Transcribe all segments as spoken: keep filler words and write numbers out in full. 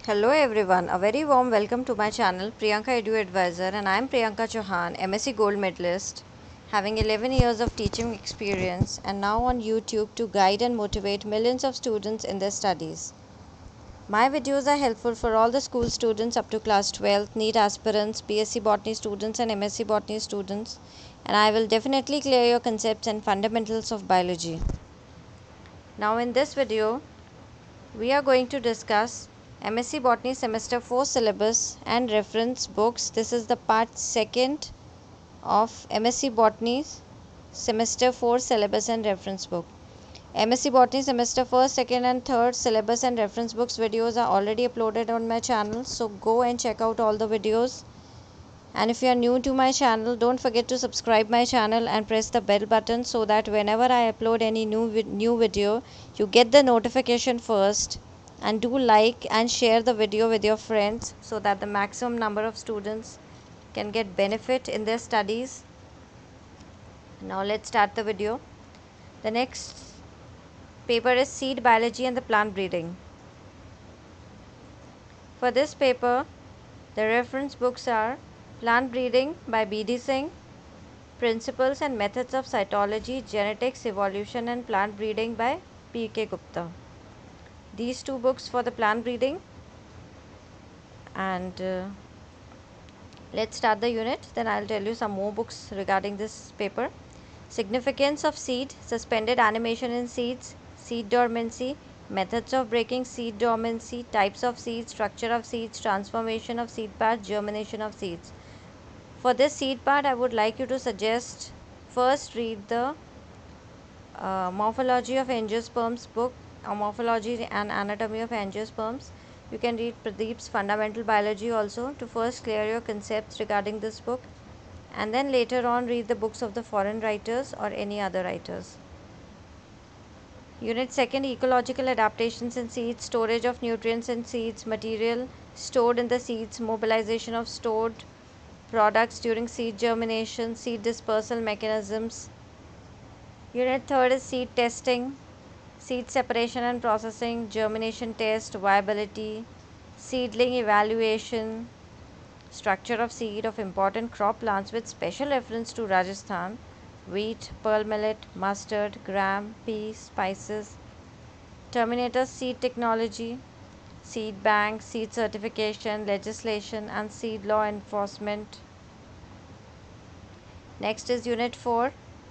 Hello everyone, a very warm welcome to my channel Priyanka Edu Advisor, and I am Priyanka Chauhan, M S c Gold Medalist, having eleven years of teaching experience and now on YouTube to guide and motivate millions of students in their studies. My videos are helpful for all the school students up to class twelfth, NEET aspirants, B S c Botany students and M S c Botany students, and I will definitely clear your concepts and fundamentals of biology. Now in this video, we are going to discuss M S c Botany Semester four syllabus and reference books. This is the part second of M S c Botany Semester four syllabus and reference book. M S c Botany Semester first, second and third syllabus and reference books videos are already uploaded on my channel. So go and check out all the videos. And if you are new to my channel, don't forget to subscribe my channel and press the bell button so that whenever I upload any new, new video, you get the notification first. And do like and share the video with your friends so that the maximum number of students can get benefit in their studies. Now let's start the video. The next paper is Seed Biology and the Plant Breeding. For this paper, the reference books are Plant Breeding by B D Singh, Principles and Methods of Cytology, Genetics, Evolution and Plant Breeding by P K Gupta. These two books for the plant breeding. And uh, let's start the unit, then I'll tell you some more books regarding this paper. Significance of seed, suspended animation in seeds, seed dormancy, methods of breaking seed dormancy, types of seeds, structure of seeds, transformation of seed parts, germination of seeds. For this seed part, I would like you to suggest first read the uh, Morphology of Angiosperms book, or Morphology and Anatomy of Angiosperms. You can read Pradeep's Fundamental Biology also to first clear your concepts regarding this book, and then later on read the books of the foreign writers or any other writers. Unit second, Ecological Adaptations in Seeds, Storage of Nutrients in Seeds, Material stored in the seeds, Mobilization of stored products during seed germination, Seed dispersal mechanisms. Unit third is Seed Testing, Seed Separation and Processing, Germination Test, Viability, Seedling Evaluation, Structure of Seed of important crop plants with special reference to Rajasthan, wheat, pearl millet, mustard, gram, pea, spices. Terminator Seed Technology, Seed Bank, Seed Certification, Legislation and Seed Law Enforcement. Next is Unit four.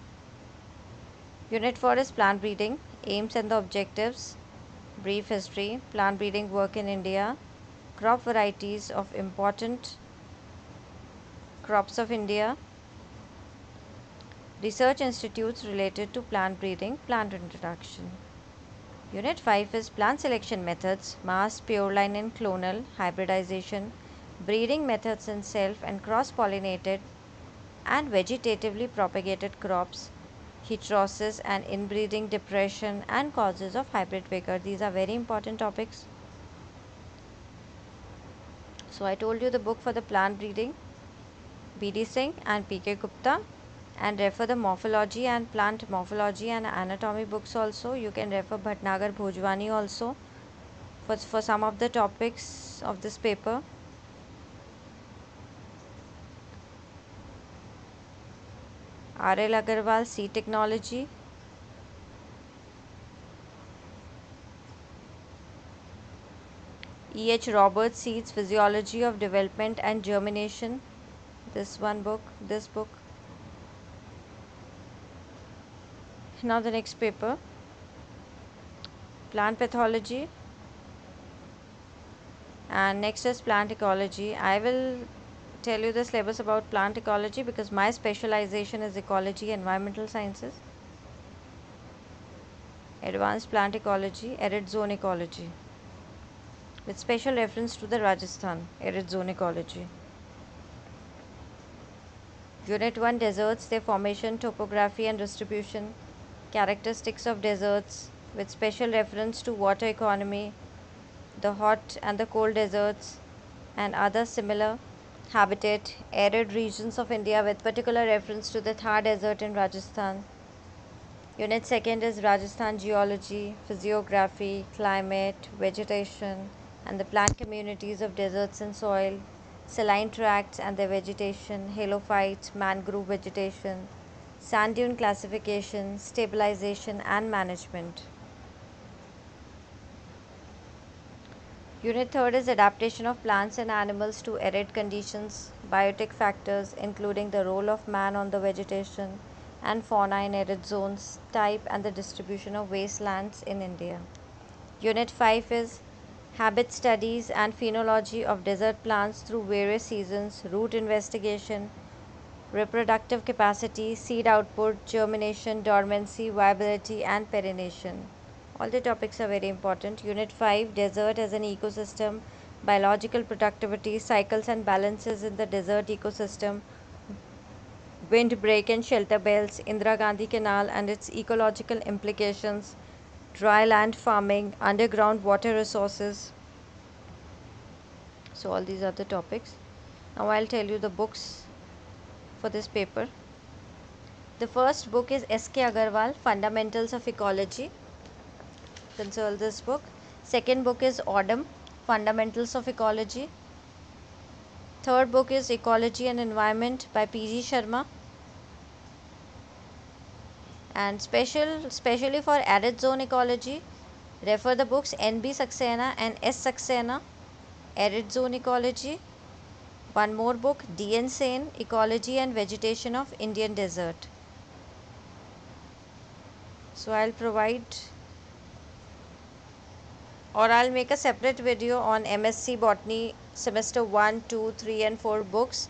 Unit four is Plant Breeding, Aims and the Objectives, Brief History, Plant Breeding Work in India, Crop Varieties of Important Crops of India, Research Institutes related to Plant Breeding, Plant Introduction. Unit five is Plant Selection Methods, Mass, Pure Line and Clonal, Hybridization, Breeding Methods in Self and Cross-Pollinated and Vegetatively Propagated Crops, Heterosis and Inbreeding, Depression and Causes of Hybrid Vigor. These are very important topics. So I told you the book for the plant breeding, B D Singh and P K Gupta, and refer the morphology and plant morphology and anatomy books also. You can refer Bhatnagar Bhojwani also for, for some of the topics of this paper. R L Agarwal, Seed Technology. E H Roberts, Seeds, Physiology of Development and Germination. This one book, this book. Now the next paper, Plant Pathology, and next is Plant Ecology. I will tell you the syllabus about plant ecology because my specialization is ecology, environmental sciences, advanced plant ecology, arid zone ecology, with special reference to the Rajasthan arid zone ecology. Unit one, Deserts, their formation, topography and distribution, characteristics of deserts, with special reference to water economy, the hot and the cold deserts and other similar habitat, arid regions of India with particular reference to the Thar Desert in Rajasthan. Unit second is Rajasthan Geology, Physiography, Climate, Vegetation, and the plant communities of deserts and soil, saline tracts and their vegetation, halophytes, mangrove vegetation, sand dune classification, stabilization and management. Unit third is adaptation of plants and animals to arid conditions, biotic factors including the role of man on the vegetation and fauna in arid zones, type and the distribution of wastelands in India. Unit five is habit studies and phenology of desert plants through various seasons, root investigation, reproductive capacity, seed output, germination, dormancy, viability and perennation. All the topics are very important. Unit five, desert as an ecosystem, biological productivity, cycles and balances in the desert ecosystem, windbreak and shelter belts, Indira Gandhi Canal and its ecological implications, dry land farming, underground water resources. So all these are the topics. Now I'll tell you the books for this paper. The first book is S K Agarwal, Fundamentals of Ecology. Consult this book. Second book is Autumn, Fundamentals of Ecology. Third book is Ecology and Environment by P G Sharma. And special, specially for arid zone ecology, refer the books N B Saxena and S Saxena, Arid Zone Ecology. One more book, D N Sen, Ecology and Vegetation of Indian Desert. So I'll provide or I'll make a separate video on M S c Botany semester one, two, three and four books,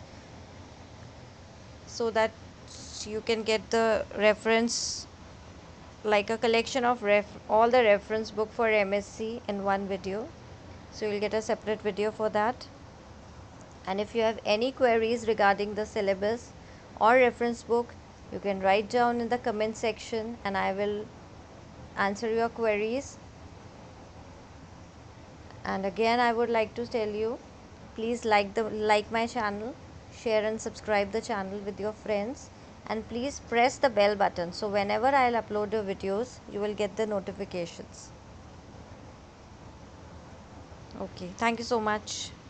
so that you can get the reference, like a collection of ref all the reference book for M S c in one video. So you'll get a separate video for that. And if you have any queries regarding the syllabus or reference book, you can write down in the comment section and I will answer your queries. And again I would like to tell you, please like the like my channel, share and subscribe the channel with your friends, and please press the bell button so whenever I'll upload your videos you will get the notifications. Okay, thank you so much.